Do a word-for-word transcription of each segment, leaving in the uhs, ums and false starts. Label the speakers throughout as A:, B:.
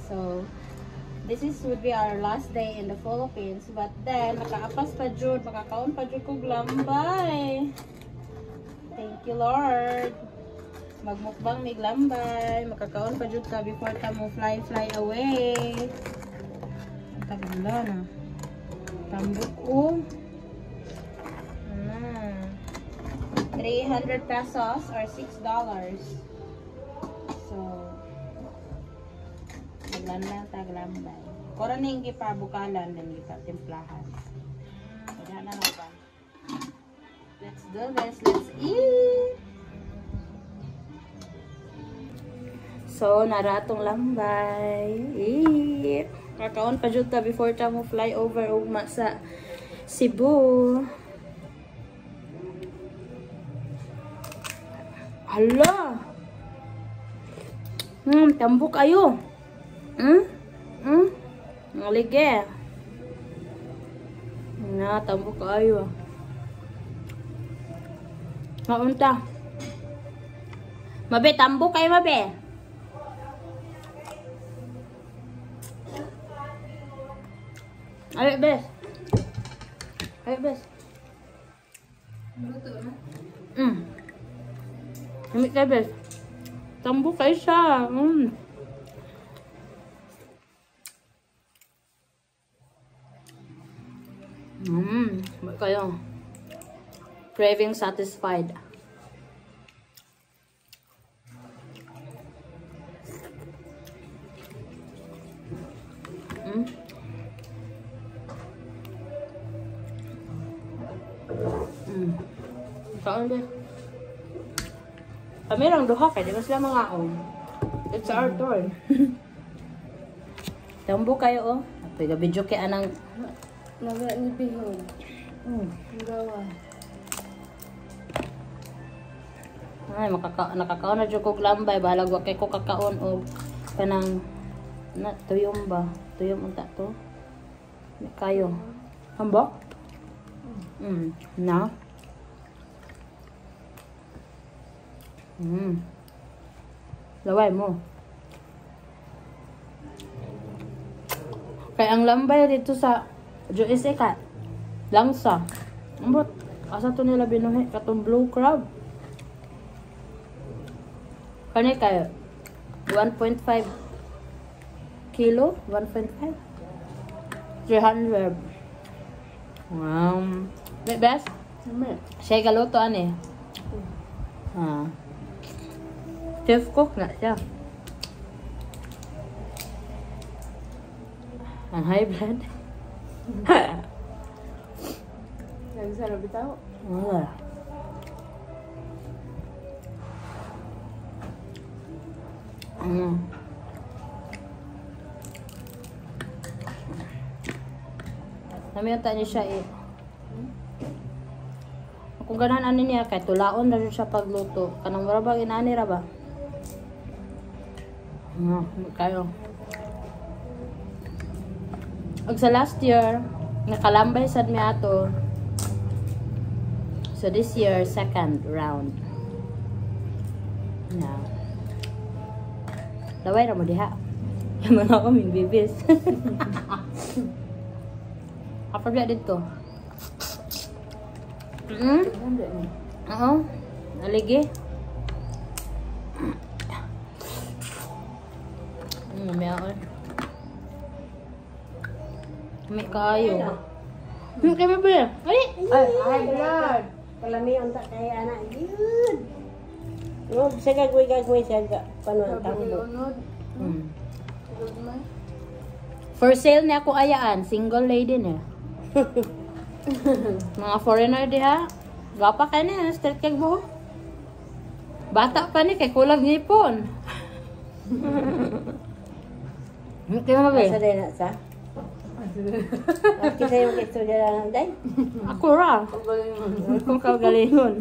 A: So, this is would be our last day in the Philippines. But then, makaapas pa jud, makakaon pa jud kog lambay. Thank you, Lord. Magmukbang mig lambay, makakaon pa jud ka before ka mo fly fly away. Ang taganda na. Tambok ko. Hmm. three hundred pesos or six dollars. So, maglan lang taglambay. Kora ning gipabukalan din gipatimplahan. Wala na na ba? Let's do this. Let's eat. So, naratong lambay. Eat. Kakaon pa jud ta before ta mo fly over ugma sa Cebu. Hala. Hmm, tambok ayo. Hmm? Hmm? Ngalige. Na, tambok ayo. Maunta. Mabe, tambok kayo, mabe. Ayo, bes. Ayo, bes. Hmm. Ambil kayo, bes. Tambok kayo siya. Hmm. Hmm. Ba't kayo? Craving satisfied. Hmm. Hmm. Saan ba? Kami lang duha kaya di ba sila mga on? It's our turn. Tambo kayo oh. Apay gabidyo kay anang
B: Naga ni bihon.
A: Hmm.
B: Gawa.
A: Ay, makaka nakakaon na jud kog lambay, balag wa kay ko kakaon og kanang na tuyom ba? Tuyom unta to. Ni kayo. Hambok? Mm, na. Mm. Laway mo. Kaya ang lambay dito sa U S A ka langsa. Ambot, asa to nila binuhi katong blue crab. Kani kayo one point five kilo, one point five. three hundred. Wow. May best? Siya galuto ani. Ah. Chef cook na siya. Ang high blood.
B: Yang sarap bitaw.
A: Wala. Mm. Namiyata niya siya eh. Kung ganahan ani niya kay tulaon na siya pagluto. Kanang wala ba inani ra ba? Ah, kayo. Og sa last year, nakalambay sad mi ato. So this year, second round. Now. Laway ra mo diha. Yaman ako min bibis. Apa dia dito? Hmm? Oo. Aligi. Hmm, may ako. May kayo. Hmm, kaya ba ba? Ay!
B: Ay, ay, blood. Kalami ang tak kay anak. Yun. No, bisa gagawin-gagawin siya. Paano ang tambo?
A: Hmm. For sale na ako ayaan. Single lady na. Mga foreigner diha. Gapa ka na. Straight kag buho. Bata pa ni. Kay kulang ngipon. Kaya mo ba?
B: Asa din na sa? At kita yung istorya lang day?
A: Ako ra. Kung kagalingon.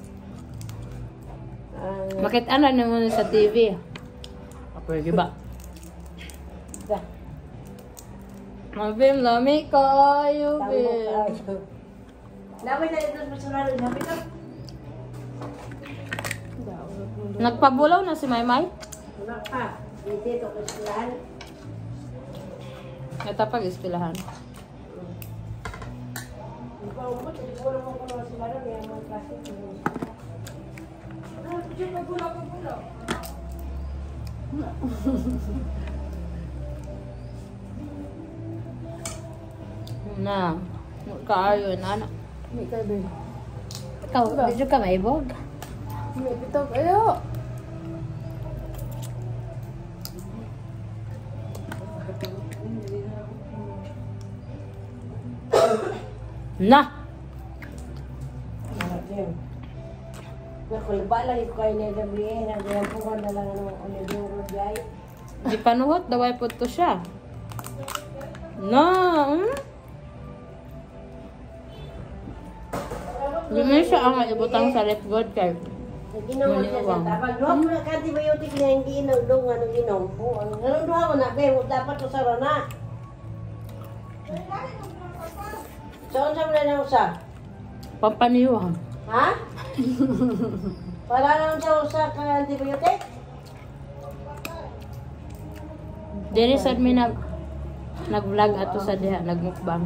A: Bakit ano naman sa T V? Apa lagi ba?
B: Ba?
A: Mabim, lami kayo, Bim.
B: Dami na ito sa sunod. Dami ka?
A: Nagpabulaw na si Maymay?
B: Wala pa. Hindi ito kasalahan.
A: Ito pag ispilahan.
B: Ipaubot, hindi ko naman kung ano sila rin, yung mga klase. Ah, pwede pagula, pagula.
A: Na, kaayo na anak.
C: Hindi ka ba?
A: Ikaw, dito ka maibog?
C: May bitog. Ayo!
A: Na!
B: Nakulba lang ito kayo na gabi eh. Nagayampukan na lang ano, ano yung rujay.
A: Di panuhot, daway po to siya. Na! Hmm? Di man siya ang ibutang sa left god kay.
B: Naginawa siya sa tabag. Doon mo na ka-antibiotic na hindi inagdong anong inompo. Anong doon mo na, be? Dapat to sa rana. Saan sa mula na usa?
A: Pampaniwang.
B: Ha? Para lang sa usa ka antibiotic?
A: Diri sad mi nag nag-vlog ato sa diha, nagmukbang.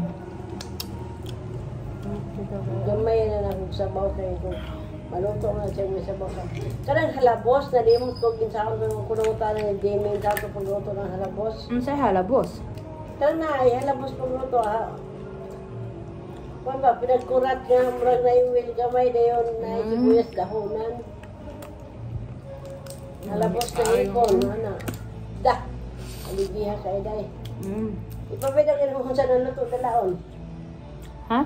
B: Gamay na lang sa baw kayo kung maluto na siya may sabaw ka. Karang halabos, nalimot ko ginsaon ko kung kunutan ng gaming sa ito pagluto ng halabos.
A: Ano sa halabos?
B: Karang na ay halabos pagluto ha. Kung ba, pinagkurat nga murag na yung will gamay na yun na
A: Mm.
B: sibuyas dahonan. Halabos na hipon, ano. Da! Aligiha kayo day.
A: Mm.
B: Ipapita ka kung saan ang luto dalaon.
A: Ha?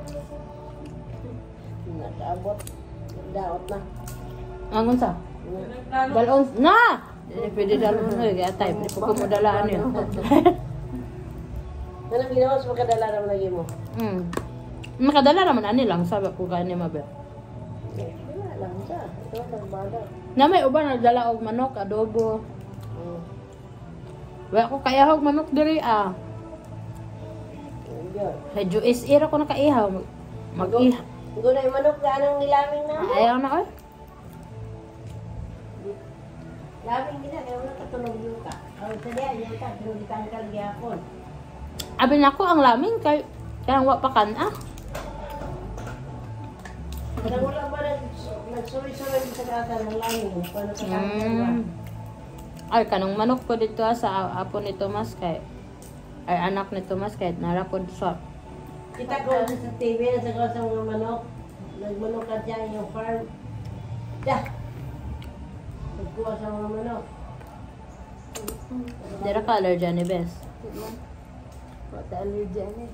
B: Nakaabot. Daot na.
A: Angon sa? Dalon na. Dili pwede dalon na kaya tay, pwede ko mo dalaan yun.
B: Anong ginawa sa makadala naman lagi mo?
A: Mm. Makadala naman ani lang sabi ko kani mabe.
B: Wala lang siya. Ito ang nagbada.
A: Na may uban nagdala og manok, adobo.
B: Hmm.
A: Wa ko kaya og manok diri ah.
B: Yun.
A: Medyo is-ira ko na kaihaw. Mag-ihaw.
B: Hindi na yung manok ka anong nilaming na.
A: Ayaw na oy.
B: Laming gina, kaya wala katulog yung ka. Ang sadya, yung ka, tulog itangkal gyapon.
A: Abi nako ang laming kay kanang wa pa kana.
B: Kaya wala ba nag- nagsuri-suri sa kasa ng laming. Paano sa tangkal ba?
A: Mm. Ay kanang manok ko dito ah, sa apo ni Tomas kay ay anak ni Tomas kay narapod sa
B: Kita ko sa T V na sa sa mga manok. Nagmanok ka dyan yung farm. Dah! Nagkuha sa mga manok.
A: dira ka allergy ni Bes.
C: Wata allergy ani.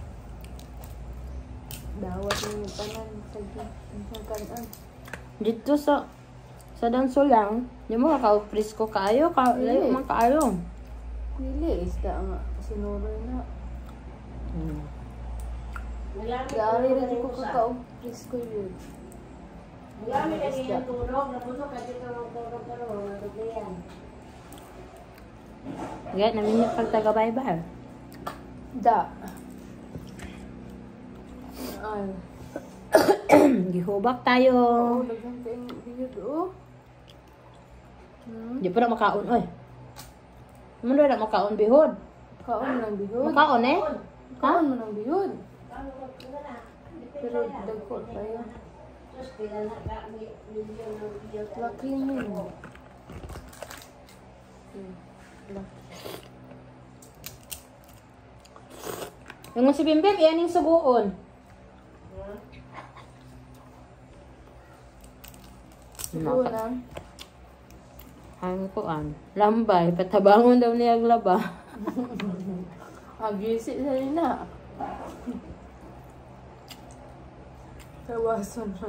C: Dawat yung tanan sa sa kanan.
A: Dito sa sa danso lang, di mo ka frisko kayo, ka layo man kaayo.
C: Dili isda nga sinuroy na.
A: Hmm.
B: Nalamig
C: Gari
B: ko
C: rin
B: na
C: ko
B: yung usa.
C: kakaog presko yun.
B: Nalamig ka niya yung tulog. Napuno ka dito ng tulog ka rin. Natog na yan.
A: Gaya namin yung pagtaga-bye-bye.
C: Da. Ay.
A: Gihubak tayo.
C: Oo, daghang kayong biyod oh. Hmm.
A: Di pa na makaon, oy. Ano na makaon bihod?
C: Kaon ng biyod.
A: Makaon eh?
C: Kaon mo ng biyod.
B: Ano ka pula na?
C: Pero dagko pa yun.
B: Tapos pila na ka. May milyon ng milyon.
C: Laki mo.
A: Yung si Bimbim, yan yung suguon.
C: Siguro na.
A: Ang kuan. Lambay, patabangon daw niya laba.
C: Agisi sa na. Tawasan na.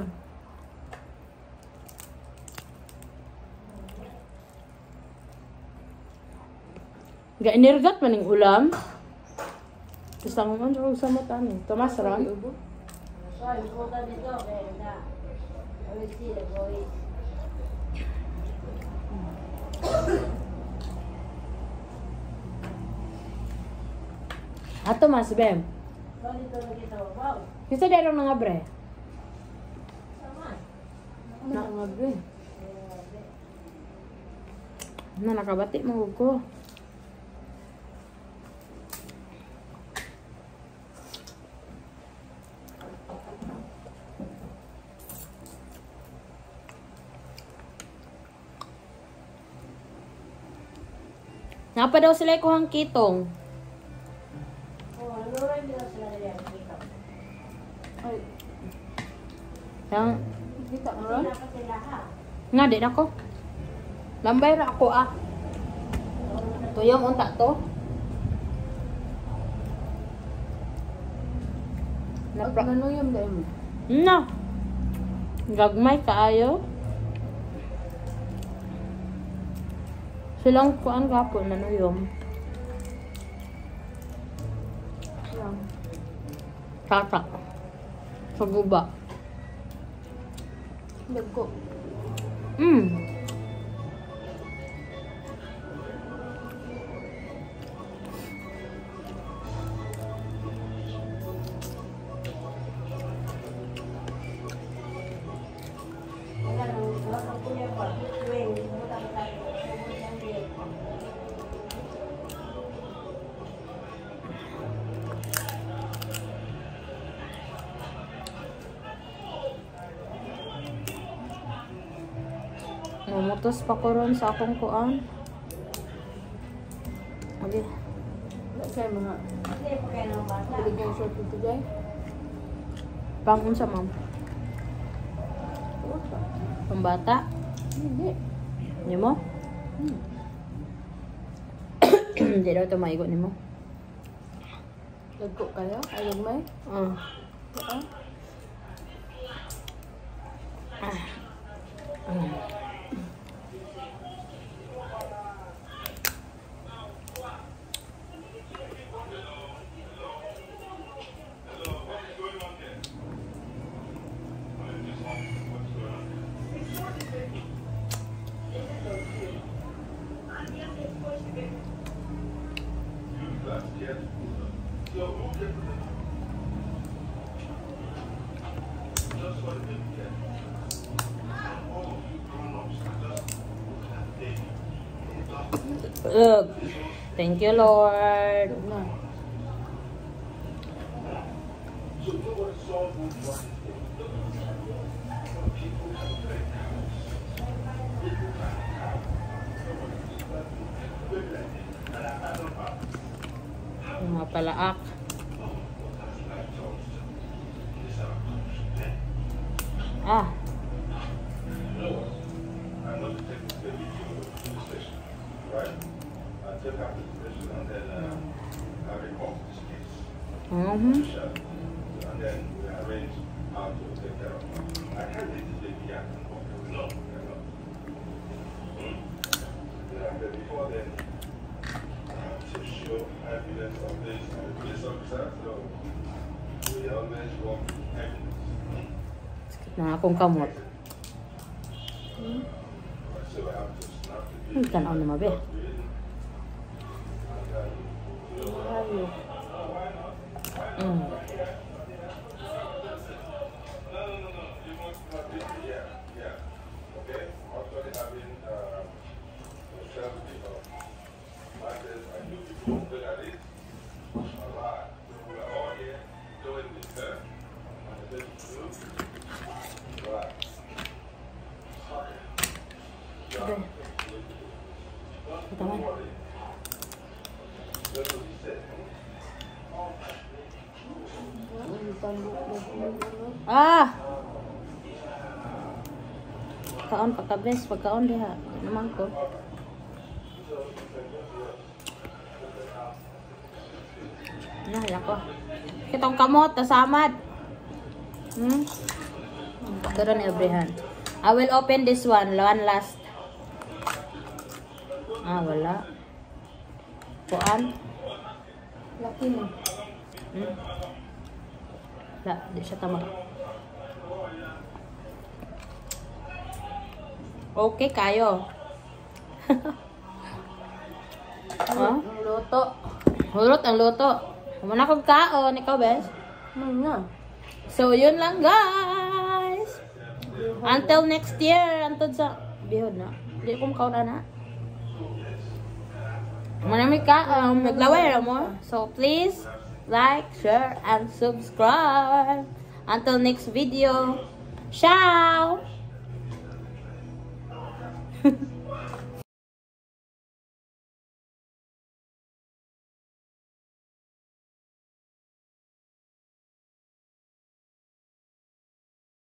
A: Ga inirgat man yung ulam. Isang ano sa mata ni. Tomas ron.
B: So, yung puta dito. Kaya na. Always see the boy.
A: Ato mas bem.
B: So, dito na kita. Wow.
A: Kisa dero nga bre.
B: Sama.
C: Na nga be.
A: Na nakabati mo ko. Napa daw sila kuhang kitong.
B: Oh, nanuray nila sila nila.
C: Ay,
A: Yang
C: kita mo ron?
A: nga di na ko. Lambay ra ako ah. Tuyong unta to.
C: At
A: Napra.
C: nanuyam dahil mo.
A: Na. Gagmay kaayo. Silang kuan gapo nanuyom.
C: Lang.
A: Tata. Sa guba.
C: Dagko.
A: Mm. Namutos pa ko ron sa akong kuan. Abi.
C: Wala kayo mga biligyan short dito dyan.
A: Pang unsa ma'am?
C: Oo pa.
A: Pambata?
C: Hindi.
A: Ni mo?
C: Hmm.
A: Hindi daw ito maigo ni mo.
C: Dagko kayo? Ay, may?
A: Ah.
C: Oo.
A: Mm. Ugh. Thank you, Lord.
C: Na.
A: Yung mga palaak. Ah. Mhm. Sakit na akong kamot. Hindi ka na ako namabi.
C: Ayaw.
A: Mm. Okay. Katawan.
C: Ang tanong.
A: Ah! Kaon pagkabes, pagkaon diha. Naman ko. Nah, ko. Kitong kamot, tasamad. Hmm? Pagkaroon everyhan. I will open this one, one last. Ah, wala. Kuan?
C: Laki mo.
A: Hmm? Wala, di siya tama. Okay kayo. Oh?
C: Ang luto.
A: Hulot ang luto. Muna kong kaon, ikaw bes.
C: Ano nga?
A: So, yun lang guys. Until next year, until sa bihod na. Hindi ko makaon na. Marami ka, um, naglaway mo. So, please, like, share, and subscribe. Until next video. Ciao!